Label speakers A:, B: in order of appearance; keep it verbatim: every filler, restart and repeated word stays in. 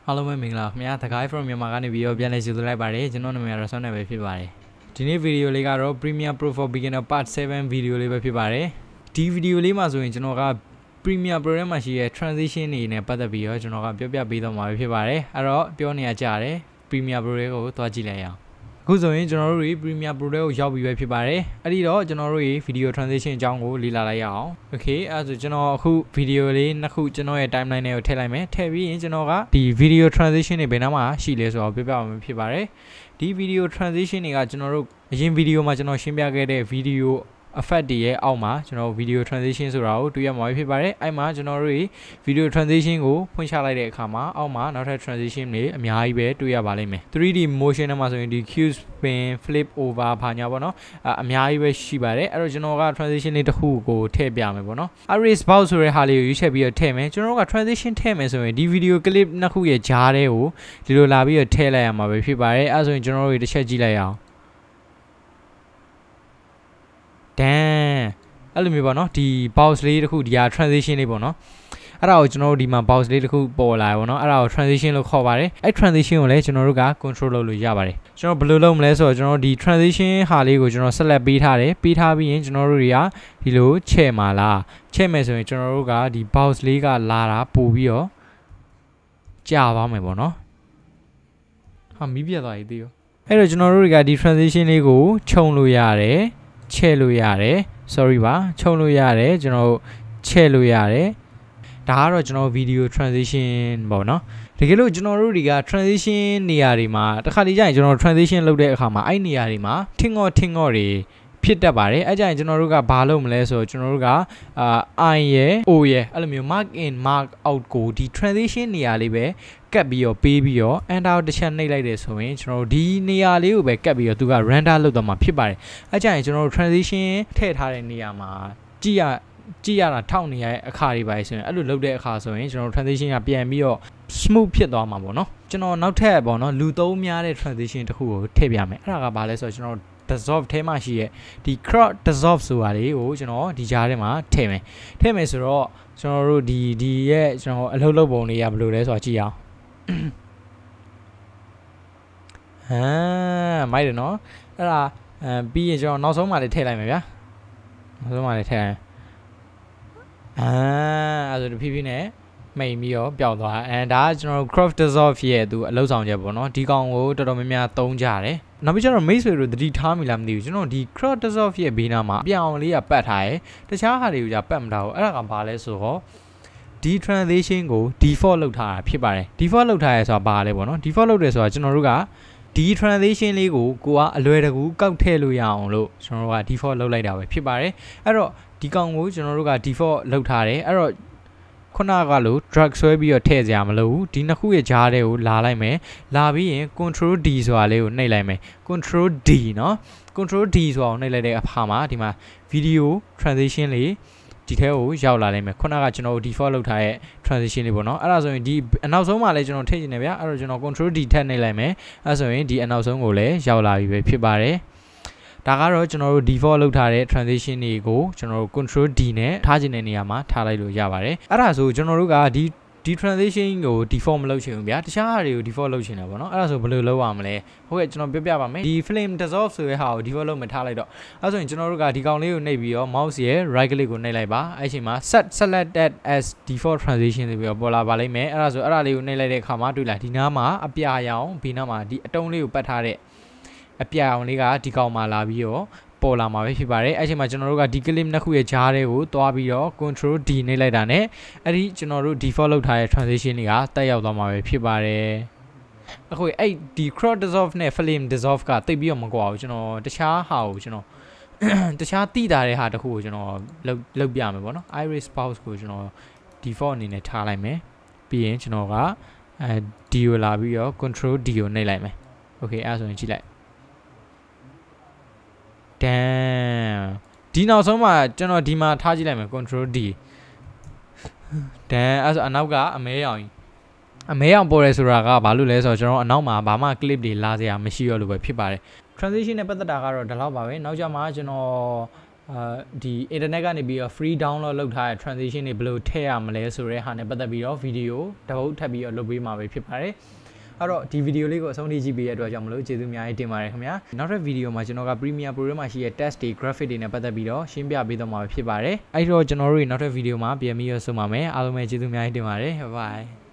A: Hello မင်္ဂလာခင်ဗျာ The Guy from မြန်မာကနေဗီဒီယိုပြန်လည်ကြိုဆိုလိုက်ပါတယ်ကျွန်တော်နာမည်ကတော့ Son နဲ့ပဲဖြစ်ပါတယ်ဒီနေ့ဗီဒီယိုလေးကတော့ Premiere Pro for Beginner Part seven ဗီဒီယိုလေးပဲဖြစ်ပါတယ်ဒီဗီဒီယိုလေးမှာဆိုရင်ကျွန်တော်က Premiere Pro ထဲမှာရှိတဲ့ transition တွေနဲ့ပတ်သက်ပြီးတော့ကျွန်တော်ကပြောပြပေးတော့မှာဖြစ်ပါတယ်အဲ့တော့ပြောနေရကြတယ် Premiere Pro တွေကိုသွားကြည့်လိုက်အောင်အခုဆိုရင်ကျွန်တော်တို့ Premiere Pro တွေကိုရောက်ပြီးပဲဖြစ်ပါတယ်အဲ့ဒီတော့ကျွန်တော်တို့ video transition အကြောင်းကိုလေ့လာလိုက်ရအောင် Okay အဲ့ဒါဆိုကျွန်တော်အခုဗီဒီယိုလေးနှစ်ခုကျွန်တော်ရဲ့ timeline တွေကိုထည့်လိုက်မယ်ထည့်ပြီးရင်ကျွန်တော်ကဒီ video transition တွေဘယ်နှမှာရှိလဲဆိုတော့ပြပြအောင်ဖြစ်ပါတယ်ဒီ video transition တွေကကျွန်တော်တို့အရင် video မှာကျွန်တော်ရှင်းပြခဲ့တဲ့ video effect တွေရဲ့အောက်မှာကျွန်တော် video transition ဆိုတာကိုတွေ့ရမှာဖြစ်ပါတယ်အဲ့မှာကျွန်တော်တို့ video transition ကိုဖွင့်ချလိုက်တဲ့အခါမှာအောက်မှာနောက်ထပ် transition တွေအများကြီးပဲတွေ့ရပါလိမ့်မယ် three D motion နဲ့မှာဆိုရင်ဒီ cue spin flip over ဘာညာပေါ့နော်အများကြီးပဲရှိပါတယ်အဲ့တော့ကျွန်တော်က transition လေးတစ်ခုကိုထည့်ပြမယ်ပေါ့နော် erase box ဆိုတဲ့ဟာလေးကိုရွေးချယ်ပြီးတော့ထည့်မယ်ကျွန်တော်တို့က transition ထည့်မယ်ဆိုရင်ဒီ video clip နှစ်ခုရဲ့ကြားထဲကိုဒီလိုလာပြီးတော့ထည့်လိုက်ရမှာပဲဖြစ်ပါတယ်အဲ့ဆိုရင်ကျွန်တော်တို့တစ်ချက်ကြည့်လိုက်အောင်တန်အဲ့လိုမျိုးပေါ့နော်ဒီ box လေးတစ်ခုဒီဟာ transition လေးပေါ့နော်အဲ့ဒါကိုကျွန်တော်တို့ဒီမှာ box လေးတစ်ခုပေါ်လာပေါ့နော်အဲ့ဒါကို transition လို့ခေါ်ပါတယ်အဲ့ transition ကိုလည်းကျွန်တော်တို့က control လုပ်လို့ရပါတယ်ကျွန်တော်ဘယ်လိုလုပ်မလဲဆိုတော့ကျွန်တော်ဒီ transition ဟာလေးကိုကျွန်တော် select ပေးထားတယ်ပေးထားပြီးရင်ကျွန်တော်တို့တွေကဒီလိုချဲ့မှာလားချဲ့မယ်ဆိုရင်ကျွန်တော်တို့ကဒီ box လေးကလာတာပို့ပြီးတော့ကြာသွားမယ်ပေါ့နော်ဟာမီးပြတ်သွားပြီသေးရောအဲ့တော့ကျွန်တော်တို့တွေကဒီ transition လေးကိုခြုံလို့ရတယ်ချဲ့လို့ရတယ် sorry ပါခြုံလို့ရတယ်ကျွန်တော်ချဲ့လို့ရတယ်ဒါကတော့ကျွန်တော် video transition ပေါ့နော်တကယ်လို့ကျွန်တော်တို့တွေက transition နေရာတွေမှာတစ်ခါတလေကြာရင်ကျွန်တော် transition လုပ်တဲ့အခါမှာအဲ့နေရာတွေမှာထင်ငေါ်ထင်ငေါ်တွေဖြစ်တတ်ပါတယ်အဲ့ကြရင်ကျွန်တော်တို့ကဘာလုပ်မလဲဆိုတော့ကျွန်တော်တို့ကအာ I ရယ် O ရယ်အဲ့လိုမျိုး mark in mark out ကိုဒီ transition နေရာလေးပဲကတ်ပြီးတော့ပေးပြီးတော့ enter တစ်ချက်နှိပ်လိုက်တယ်ဆိုရင်ကျွန်တော်တို့ဒီနေရာလေးကိုပဲကတ်ပြီးတော့သူက render လုပ်တော့မှာဖြစ်ပါတယ်အဲ့ကြရင်ကျွန်တော်တို့ transition ထည့်ထားတဲ့နေရာမှာကြည့်ရကြည့်ရတာထောက်နေရတဲ့အခါတွေပါဆိုရင်အဲ့လိုလုပ်တဲ့အခါဆိုရင်ကျွန်တော် transition ကပြန်ပြီးတော့ smooth ဖြစ်သွားမှာပေါ့နော်ကျွန်တော်နောက်ထပ်ပေါ့နော်လူသုံးများတဲ့ transition တစ်ခုကိုထည့်ပြမယ်အဲ့ဒါကဘာလဲဆိုတော့ကျွန်တော် dissolve ထဲမှာရှိရဲ့ဒီ crop dissolve ဆိုတာလေးကိုကျွန်တော်ဒီကြားထဲမှာထည့်မယ်ထည့်မယ်ဆိုတော့ကျွန်တော်တို့ဒီဒီရဲ့ကျွန်တော်အလုပ်လုပ်ပုံလေးကဘယ်လိုလဲဆိုတာကြည့်အောင်ဟာမိုက်တယ်နော်အဲ့ဒါအဲပြီးရင်ကျွန်တော်နောက်ဆုံးမှလည်းထည့်လိုက်မယ်ဗျာနောက်ဆုံးမှလည်းထည့်လိုက်အာအဲ့ဒါတဖြည်းဖြည်းနဲ့မိန်ပြီးတော့ပျောက်သွားအဲဒါကကျွန်တော်တို့ crop dissolve ရဲ့သူအလုပ်ဆောင်ချက်ပေါ့နော်ဒီကောင်ကိုတော်တော်များများသုံးကြတယ်နောက်ပြီးကျတော့ main ဆိုလို့တတိထားမိလားမသိဘူးကျွန်တော်ဒီ crop dissolve ရဲ့ဘေးနားမှာအပြောင်လေးကပတ်ထားရယ်တခြားဟာတွေကိုじゃပတ်မထားဘူးအဲ့ဒါကဘာလဲဆိုတော့ဒီ transition ကို default လုပ်ထားတာဖြစ်ပါတယ် default လုပ်ထားရဲဆိုတာဘာလဲပေါ့နော် default လုပ်တယ်ဆိုတာကျွန်တော်တို့ကဒီ transition လေးကိုကိုကအလွယ်တကူကောက်ထည့်လို့ရအောင်လို့ကျွန်တော်တို့က default လုပ်လိုက်တာပဲဖြစ်ပါတယ်အဲ့တော့ဒီကောင်ကိုကျွန်တော်တို့က default လုပ်ထားတယ်အဲ့တော့ခုနကလို့ drag ဆွဲပြီးတော့ထည့်စရာမလိုဘူးဒီနှစ်ခုရဲ့ကြားထဲကိုလာလိုက်မယ်လာပြီးရင် control D ဆိုတာလေးကိုနှိပ်လိုက်မယ် control D เนาะ control D ဆိုတာကိုနှိပ်လိုက်တဲ့အခါမှာဒီမှာ video transition လေးဒီထဲကိုရောက်လာနိုင်မယ်ခုနကကျွန်တော် default လုပ်ထားတဲ့ transition လေးပေါ့နော်အဲ့ဒါဆိုရင်ဒီအနောက်ဆုံးမှာလည်းကျွန်တော်ထည့်နေဗျာအဲ့တော့ကျွန်တော် control D ထည့်နှိပ်လိုက်မယ်အဲ့ဆိုရင်ဒီအနောက်ဆုံးကိုလည်းရောက်လာပြီပဲဖြစ်ပါတယ်ဒါကတော့ကျွန်တော်တို့ default လုပ်ထားတဲ့ transition တွေကိုကျွန်တော်တို့ control D နဲ့ထားခြင်းတဲ့နေရာမှာထားလိုက်လို့ရပါတယ်အဲ့ဒါဆိုကျွန်တော်တို့ကဒီဒီ transition ကို default မလုပ်ချင်ဘူးဗျာတခြားဟာတွေကို default လုပ်ချင်တာပေါ့နော်အဲ့ဒါဆိုဘယ်လိုလုပ်ရမလဲဟုတ်ကဲ့ကျွန်တော်ပြောပြပါမယ်ဒီ flame dissolve ဆိုတဲ့ဟာကို default လုပ်မထားလိုက်တော့အဲ့ဆိုရင်ကျွန်တော်တို့ကဒီကောင်လေးကိုနှိပ်ပြီးတော့ mouse ရဲ့ right click ကိုနှိပ်လိုက်ပါအဲ့ချိန်မှာ set selected as default transition ဆိုပြီးတော့ပေါ်လာပါလိမ့်မယ်အဲ့ဒါဆိုအဲ့ဒါလေးကိုနှိပ်လိုက်တဲ့အခါမှာတွေ့လားဒီနားမှာအပြာရောင်ဒီနားမှာဒီအတုံးလေးကိုပတ်ထားတဲ့အပြာရောင်လေးကဒီကောင်မှာလာပြီးတော့ပေါ်လာမှာပဲဖြစ်ပါတယ်အဲ့ချိန်မှာကျွန်တော်တို့ကဒီ clip နှစ်ခုရဲ့ကြားတွေကိုတွားပြီးတော့ control D နှိပ်လိုက်တာ ਨੇ အဲ့ဒီကျွန်တော်တို့ default လုပ်ထားတဲ့ transition တွေကတက်ရောက်သွားမှာပဲဖြစ်ပါတယ်အခုအဲ့ဒီ crop dissolve နဲ့ flame dissolve ကတိတ်ပြီးတော့မကွာဘူးကျွန်တော်တခြားဟာကိုကျွန်တော်တခြားတိတာတဲ့ဟာတခုကိုကျွန်တော်လုပ်လုပ်ပြမယ်ပေါ့နော် iris box ကိုကျွန်တော် default အနေနဲ့ထားလိုက်မယ်ပြီးရင်ကျွန်တော်ကအဲ D ကိုလာပြီးတော့ control D ကိုနှိပ်လိုက်မယ် okay အဲ့ဆိုရင်ကြည့်လိုက်ဒန်ဒီနောက်ဆုံးမှာကျွန်တော်ဒီမှာထားကြည့်လိုက်မယ် control D ဒန်အဲ့ဆိုအနောက်ကအမဲရောင်ကြီးအမဲရောင်ပေါ်ရဲဆိုတာကဘာလို့လဲဆိုတော့ကျွန်တော်အနောက်မှာဘာမှ clip တွေလာစရာမရှိတော့လို့ပဲဖြစ်ပါတယ် transition နဲ့ပတ်သက်တာကတော့ဒီလောက်ပါပဲနောက်ကြမှာကျွန်တော်အာဒီ internet ကနေပြီးတော့ free download လုပ်ထားတဲ့ transition တွေဘယ်လိုထည့်ရမလဲဆိုတဲ့ဟာနဲ့ပတ်သက်ပြီးတော့ video တစ်ပုဒ်ထပ်ပြီးတော့လုပ်ပေးမှာပဲဖြစ်ပါတယ်အဲ့တော့ဒီ video လေးကိုအဆုံးထိကြည့်ပေးရတဲ့အတွက်ကြောင့်မလို့ကျေးဇူးအများကြီးတင်ပါတယ်ခင်ဗျာနောက်ထပ် video မှာကျွန်တော်က Premiere Pro မှာရှိတဲ့ text တွေ graphic တွေနဲ့ပတ်သက်ပြီးတော့ရှင်းပြပေးသွားမှာဖြစ်ပါတယ်အဲ့တော့ကျွန်တော်တို့နောက်ထပ် video မှာပြန်ပြီးရဆုံပါမယ်အားလုံးပဲကျေးဇူးအများကြီးတင်ပါတယ် bye bye